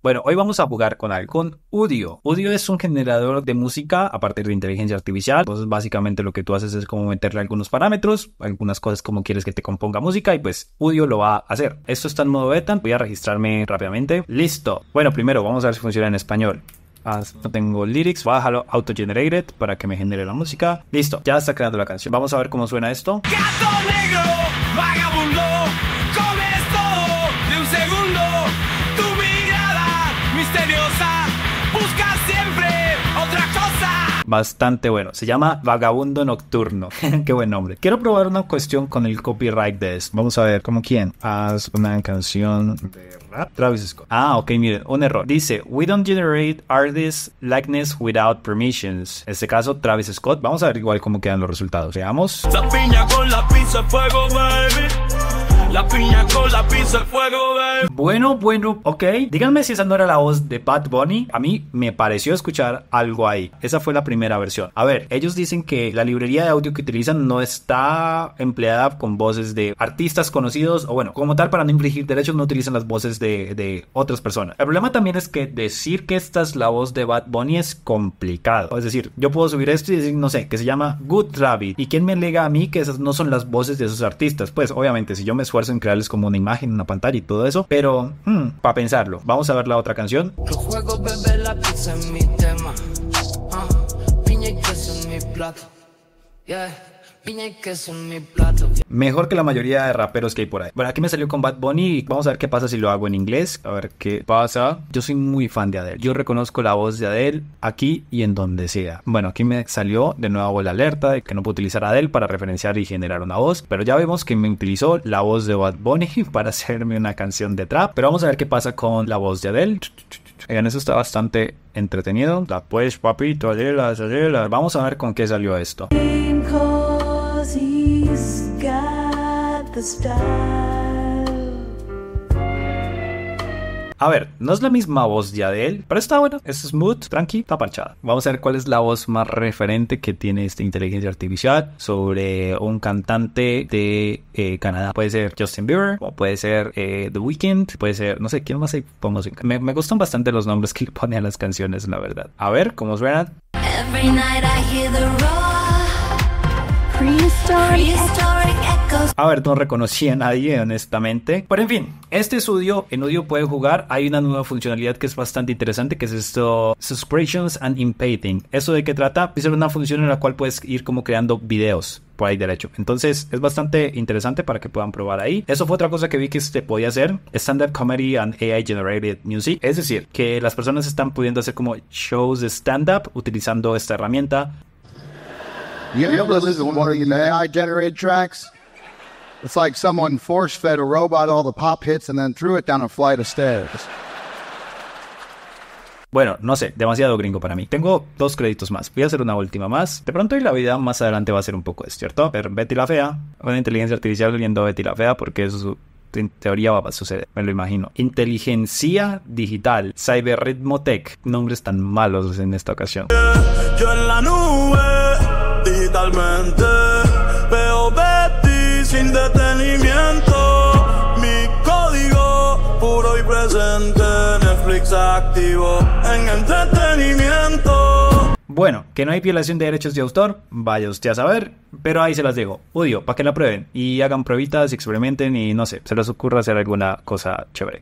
Bueno, hoy vamos a jugar con algo, con Udio. Udio es un generador de música a partir de inteligencia artificial. Entonces, básicamente lo que tú haces es como meterle algunos parámetros, algunas cosas como quieres que te componga música y pues Udio lo va a hacer. Esto está en modo beta, voy a registrarme rápidamente. Listo. Bueno, primero vamos a ver si funciona en español. No tengo lyrics, bájalo auto-generated para que me genere la música. Listo, ya está creando la canción. Vamos a ver cómo suena esto. Gato negro, vagabundo, comes todo de un segundo. Tu mirada misteriosa, busca siempre otra cosa. Bastante bueno, se llama Vagabundo Nocturno. Qué buen nombre. Quiero probar una cuestión con el copyright de esto. Vamos a ver, ¿cómo quién? Haz una canción de rap. Travis Scott. Ah, ok, miren, un error. Dice, we don't generate artist likeness without permissions. En este caso, Travis Scott. Vamos a ver igual cómo quedan los resultados. Veamos. La piña con la pizza fuego, baby. La piña con la pizza fuego, baby. Bueno, ok. Díganme si esa no era la voz de Bad Bunny. A mí me pareció escuchar algo ahí. Esa fue la primera versión. A ver, ellos dicen que la librería de audio que utilizan no está empleada con voces de artistas conocidos, o bueno, como tal, para no infringir derechos, no utilizan las voces de otras personas. El problema también es que decir que esta es la voz de Bad Bunny es complicado. Es decir, yo puedo subir esto y decir, no sé, que se llama Good Rabbit. ¿Y quién me alega a mí que esas no son las voces de esos artistas? Pues obviamente, si yo me esfuerzo en crearles como una imagen, una pantalla y todo eso, pero para pensarlo. Vamos a ver la otra canción. Los juegos, bebé, la pizza es mi tema. Piña y queso en mi plato. Yeah. Piña y queso en mi plato. Mejor que la mayoría de raperos que hay por ahí. Bueno, aquí me salió con Bad Bunny y vamos a ver qué pasa si lo hago en inglés. A ver qué pasa. Yo soy muy fan de Adele. Yo reconozco la voz de Adele aquí y en donde sea. Bueno, aquí me salió de nuevo la alerta de que no puedo utilizar a Adele para referenciar y generar una voz. Pero ya vemos que me utilizó la voz de Bad Bunny para hacerme una canción de trap. Pero vamos a ver qué pasa con la voz de Adele. Oigan, eso está bastante entretenido. La pues, papito, Adele. Vamos a ver con qué salió esto. He's got the style. A ver, no es la misma voz de Adele, pero está bueno, es smooth, tranqui, está parchada. Vamos a ver cuál es la voz más referente que tiene esta inteligencia artificial sobre un cantante de Canadá. Puede ser Justin Bieber, o puede ser The Weeknd, puede ser, no sé, ¿quién más hay? Me gustan bastante los nombres que le pone a las canciones, la verdad. A ver, ¿cómo suenan? Every night I hear the roar. Prehistoric echoes. A ver, no reconocí a nadie, honestamente. Pero en fin, este es Udio. En Udio puede jugar. Hay una nueva funcionalidad que es bastante interesante, que es esto, Subscriptions and Inpainting. ¿Eso de qué trata? Es una función en la cual puedes ir como creando videos por ahí derecho. Entonces es bastante interesante para que puedan probar ahí. Eso fue otra cosa que vi que se podía hacer. Stand-up comedy and AI generated music. Es decir, que las personas están pudiendo hacer como shows de stand-up utilizando esta herramienta. You ever listen to one of the AI-generated tracks? It's like someone force-fed a robot all the pop hits and then threw it down a flight of stairs. Bueno, no sé, demasiado gringo para mí. Tengo 2 créditos más. Voy a hacer una última más. De pronto y la vida más adelante va a ser un poco esto, ¿cierto? Pero Betty la Fea, una inteligencia artificial viendo a Betty la Fea, porque eso en teoría va a suceder, me lo imagino. Inteligencia digital, Cyberritmo Tech. Nombres tan malos en esta ocasión. Yo en la nube, digitalmente, veo Betty sin detenimiento. Mi código puro y presente, Netflix activo en entretenimiento. Bueno, que no hay violación de derechos de autor, vaya usted a saber, pero ahí se las dejo. Udio, para que la prueben y hagan pruebitas, experimenten y no sé, se les ocurra hacer alguna cosa chévere.